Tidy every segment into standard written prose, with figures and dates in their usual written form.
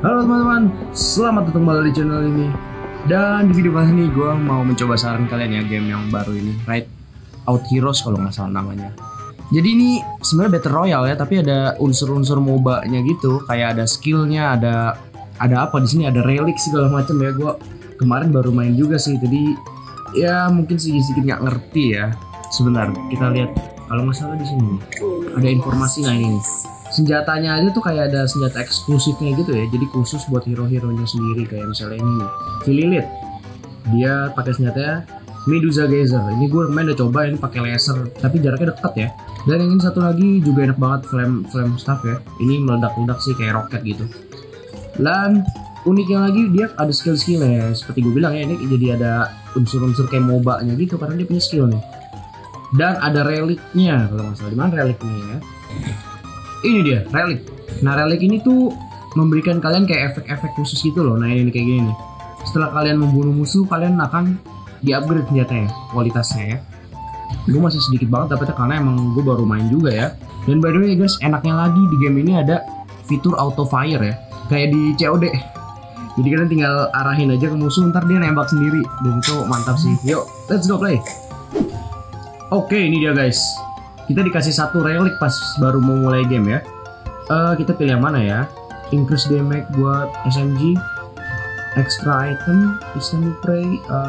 Halo teman-teman, selamat datang kembali di channel ini. Dan di video kali ini gue mau mencoba saran kalian ya, game yang baru ini, Ride Out Heroes kalau nggak salah namanya. Jadi ini sebenarnya Battle Royale ya, tapi ada unsur-unsur MOBA-nya gitu, kayak ada skillnya, ada apa di sini, ada relic segala macam ya. Gue kemarin baru main juga sih, jadi ya mungkin sedikit nggak ngerti ya. Sebentar, kita lihat kalau nggak salah di sini ada informasi. Nah ini nih, senjatanya aja tuh kayak ada senjata eksklusifnya gitu ya, jadi khusus buat hero-heronya sendiri. Kayak misalnya ini nih, Lilith, dia pakai senjatanya Medusa Geyser. Ini gue kemarin udah coba, ini pakai laser tapi jaraknya dekat ya. Dan yang ini satu lagi juga enak banget, flame staff ya. Ini meledak-ledak sih kayak roket gitu. Dan uniknya lagi dia ada skill-skillnya, seperti gue bilang ya, ini jadi ada unsur-unsur kayak MOBA-nya gitu karena dia punya skill nih. Dan ada reliknya, kalau nggak salah, di mana reliknya ya? Ini dia, relik. Nah, relik ini tuh memberikan kalian kayak efek-efek khusus gitu loh. Nah, ini kayak gini nih. Setelah kalian membunuh musuh, kalian akan di-upgrade senjatanya, kualitasnya ya. Gue masih sedikit banget dapetnya karena emang gue baru main juga ya. Dan by the way guys, enaknya lagi di game ini ada fitur auto fire ya, kayak di COD. Jadi kalian tinggal arahin aja ke musuh, ntar dia nembak sendiri. Dan itu mantap sih. Yuk, let's go play. Oke, ini dia guys. Kita dikasih satu relik pas baru mau mulai game ya. Kita pilih yang mana ya? Increase damage buat SMG, extra item, instant prey,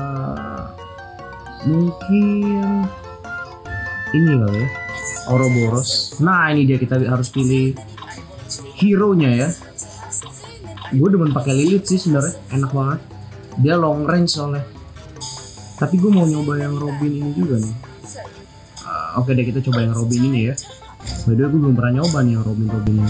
mungkin ini kali ya, Ouroboros. Nah ini dia, kita harus pilih hero nya ya. Gue demen pakai Lilith sih sebenarnya, enak banget. Dia long range soalnya. Tapi gue mau nyoba yang Robin ini juga nih. Oke deh, kita coba yang Robin ini ya. By the way, gue belum pernah nyoba nih yang Robin ini.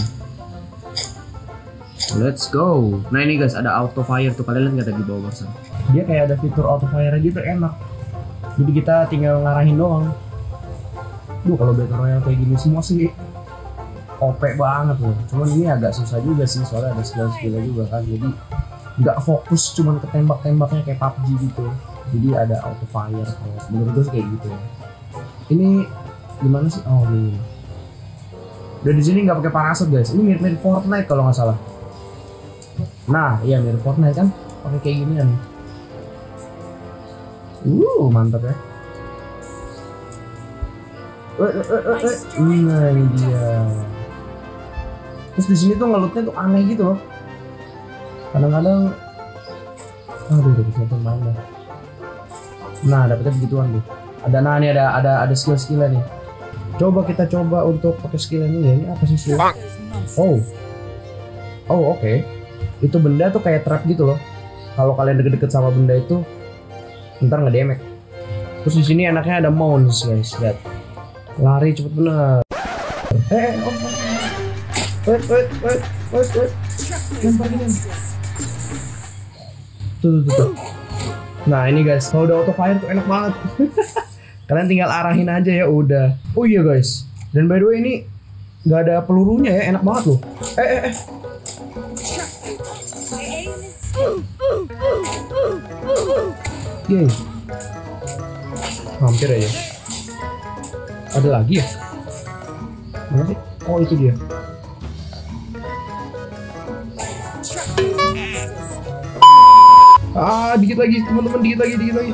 Let's go. Nah ini guys, ada auto fire tuh, kalian lihat nggak tadi di bawah barusan? Dia kayak ada fitur auto fire gitu, enak. Jadi kita tinggal ngarahin doang. Duh, kalau Battle Royale kayak gini semua sih OP banget loh. Cuman ini agak susah juga sih, soalnya ada skill-skillnya juga kan. Jadi nggak fokus cuman ke tembak-tembaknya kayak PUBG gitu. Jadi ada auto fire. Menurut gue sih kayak gitu ya. Ini gimana sih? Oh ini. Dan di sini nggak pakai parasut guys. Ini mirip-mirip Fortnite kalau nggak salah. Nah, iya mirip Fortnite kan? Pakai kayak gini kan. Mantap ya. Nah ini dia. Terus di sini tuh ngelutnya tuh aneh gitu loh. Kadang-kadang, aduh udah bisa main dah. Nah dapetnya begituan tuh. Ada, nah ini ada skill-skillnya nih. Coba kita coba untuk pakai skill ini ya. Ini apa sih skill? Oh oke. Itu benda tuh kayak trap gitu loh. Kalau kalian deket-deket sama benda itu, ntar nge-damage. Terus di sini enaknya ada mounts guys, lihat. Lari cepet bener. Wait. Lempar gini. Tuh. Nah ini guys, kalau udah auto fire tuh enak banget. Kalian tinggal arahin aja ya udah. Oh iya guys, dan by the way ini nggak ada pelurunya ya, enak banget loh. Yeay. Hampir aja. Ada lagi ya? Mana sih? Oh itu dia. Dikit lagi teman-teman, dikit lagi.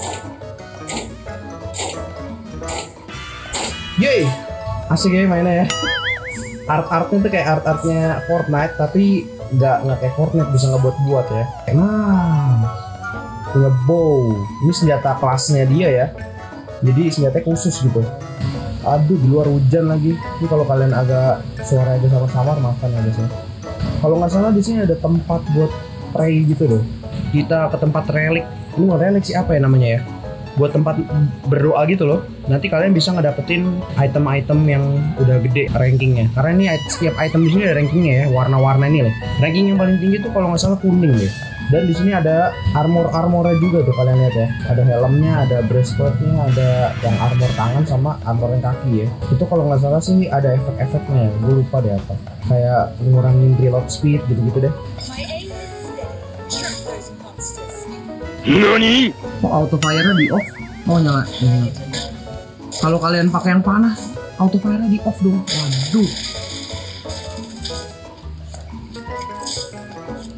Yeay, asik ya mainnya ya. Art-artnya tuh kayak art-artnya Fortnite, tapi nggak kayak Fortnite bisa ngebuat ya. Nah, punya bow. Ini senjata kelasnya dia ya. Jadi senjatanya khusus gitu. Aduh, di luar hujan lagi. Ini kalau kalian agak suara agak samar-samar, maafkan ya guys ya. Kalau nggak salah di sini ada tempat buat pray gitu loh. Kita ke tempat relik. Ini relik sih apa ya namanya ya? Buat tempat berdoa gitu loh. Nanti kalian bisa ngedapetin item-item yang udah gede rankingnya. Karena ini setiap item di sini ada rankingnya ya, warna-warna ini loh. Ranking yang paling tinggi tuh kalau nggak salah kuning deh. Dan di sini ada armornya juga tuh, kalian lihat ya. Ada helmnya, ada breastplate-nya, ada yang armor tangan sama armor yang kaki ya. Itu kalau nggak salah sih ada efek-efeknya. Gue lupa deh apa. Kayak ngurangin reload speed gitu-gitu deh. Nani? Kok auto fire-nya di off? Oh nyala. Kalau kalian pakai yang panas, auto fire-nya di off dong. Waduh.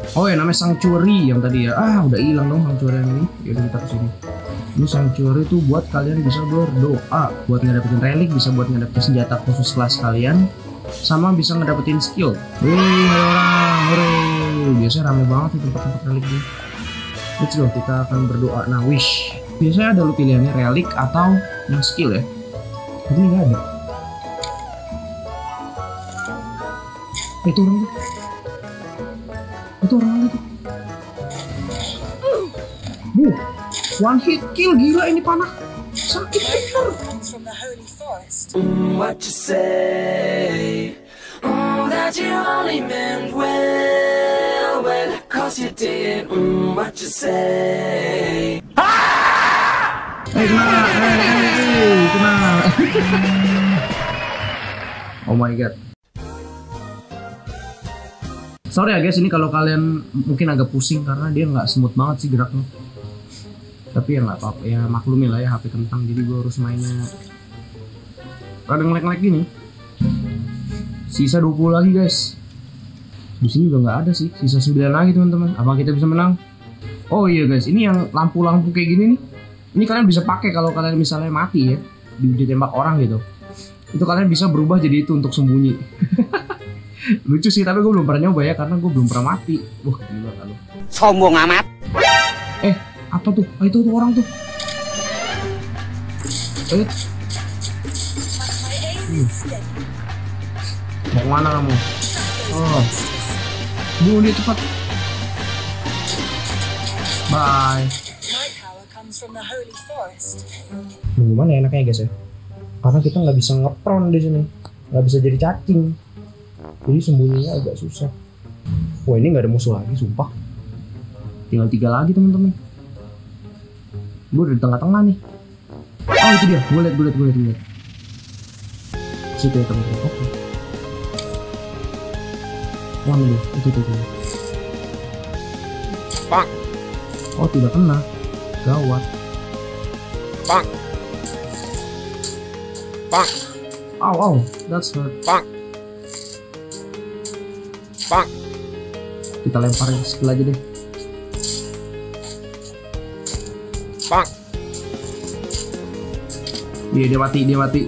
Oh ya, namanya Sanctuary yang tadi ya. Ah, udah hilang dong Sanctuary ini. Yaudah kita kesini. Ini Sanctuary tuh buat kalian bisa berdoa, buat ngedapetin relik, bisa buat ngedapetin senjata khusus kelas kalian, sama bisa ngedapetin skill. Wih, orang, hore. Biasanya rame banget di tempat-tempat relik ini. Let's go, kita akan berdoa. Nah, wish. Biasanya ada lu pilihannya relik atau yang skill ya. Tapi ini nggak ada. Itu orang tuh. Itu orang lagi tuh. One hit kill, gila ini panah. Sakit bener. What you say? Oh, that you only meant well, well, cause you did. What you say? Kena. Oh my god. Sorry ya guys, ini kalau kalian mungkin agak pusing karena dia nggak smooth banget sih geraknya. Tapi ya nggak apa-apa, ya maklumin lah ya HP kentang, jadi gue harus mainnya rada ngelag-ngelag gini. Sisa 20 lagi guys. Di sini juga nggak ada sih, sisa 9 lagi teman-teman. Apa kita bisa menang? Oh iya guys, ini yang lampu-lampu kayak gini nih. Ini kalian bisa pakai kalau kalian misalnya mati ya, ditembak orang gitu. Itu kalian bisa berubah jadi itu untuk sembunyi. Lucu sih, tapi gue belum pernah nyoba ya karena gue belum pernah mati. Wah, gila kalau. Sombong amat. Apa tuh? Ah, itu tuh orang tuh. Mau kemana kamu? Oh, bunuh dia cepat. Bye. Gimana ya enaknya guys ya? Karena kita nggak bisa ngepron di sini, nggak bisa jadi cacing. Jadi sembunyinya agak susah. Wah, ini nggak ada musuh lagi, sumpah. Tinggal 3 lagi teman-teman. Gue udah di tengah-tengah nih. Oh itu dia, gue liat. Situ ya teman-teman. Oke. Wah nih, itu. Bang. Oh tidak kena. Gawat. Bang. Ow, that's hurt. Bang. Kita lemparin skill aja deh. Bang. Dia mati.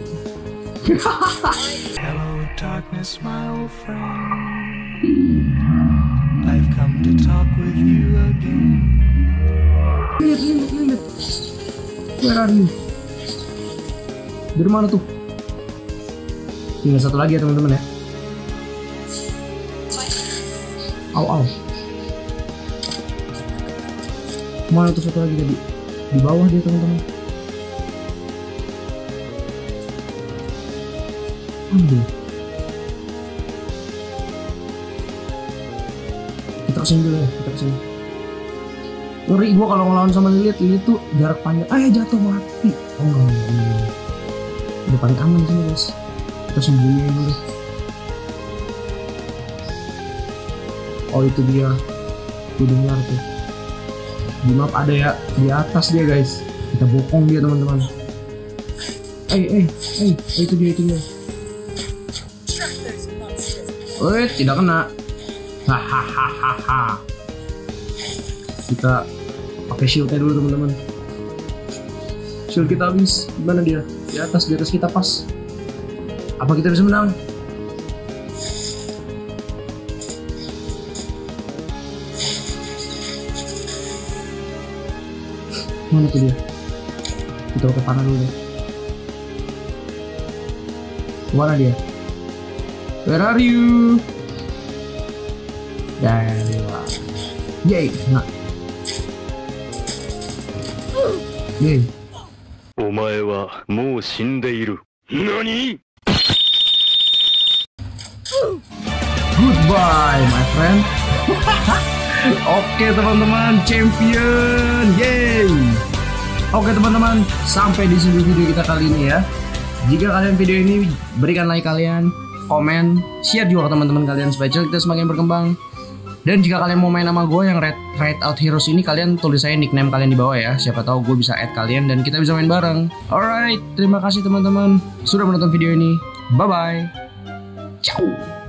Hello darkness, my old friend. I've come to talk with you again. Lihat. Where are you? Dari mana tuh? Tinggal 1 lagi ya teman-teman ya. Aw. Mana tuh 1 lagi tadi? Di bawah dia teman-teman. Ambil. Kita kesini dulu ya, Ngeri gua kalau ngelawan sama Lilith tuh jarak panjang. Jatuh mati. Oh enggak. Udah paling aman di sini guys. Kita sembunyiin dulu. Oh itu dia. Gue dengar tuh. Di map ada ya, di atas dia guys. Kita bokong dia teman-teman. Itu dia. Tidak kena. Hahaha. Kita pakai shieldnya dulu teman-teman. Shield kita habis. Gimana dia? Di atas kita pas. Apa kita bisa menang? Mana tuh dia? Kita pakai panah dulu deh. Mana dia? Where are you? Yaelah. Yay, nah. Yay. Omae wa mou shindeiru. Nani? Goodbye, my friend. Oke teman-teman, champion, yay! Oke teman-teman, sampai di sini video kita kali ini ya. Jika kalian video ini, berikan like kalian, komen, share juga ke teman-teman kalian supaya channel kita semakin berkembang. Dan jika kalian mau main sama gue yang Ride Out Heroes ini, kalian tulis saya nickname kalian di bawah ya. Siapa tahu gue bisa add kalian dan kita bisa main bareng. Alright, terima kasih teman-teman sudah menonton video ini. Bye bye. Ciao.